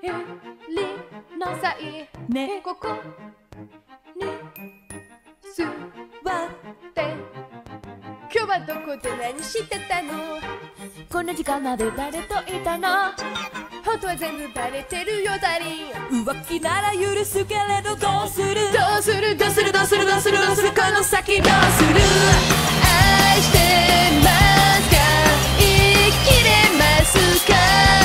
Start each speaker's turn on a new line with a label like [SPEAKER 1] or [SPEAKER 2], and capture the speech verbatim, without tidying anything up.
[SPEAKER 1] ゆりのさいねここに座って今日はどこで何してたの？
[SPEAKER 2] こんな時間まで誰といたの？
[SPEAKER 1] 本当は全部バレてるよダリン。
[SPEAKER 2] 浮気なら許すけれどどうする？
[SPEAKER 1] どうする
[SPEAKER 2] どうするどうするどうするどうするこの先どうする？
[SPEAKER 1] 愛してますか？生きれますか？